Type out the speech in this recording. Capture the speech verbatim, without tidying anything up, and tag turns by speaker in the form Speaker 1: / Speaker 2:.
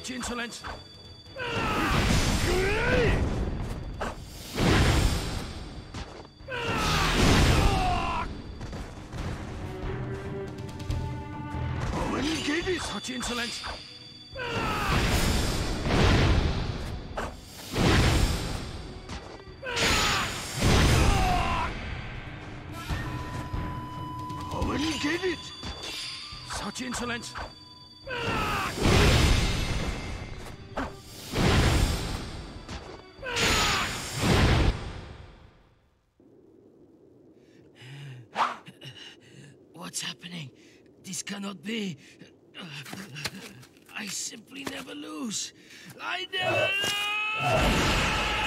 Speaker 1: Such insolence! Such insolence! Owen gave it! Such insolence! What's happening? This cannot be. I simply never lose. I never lose!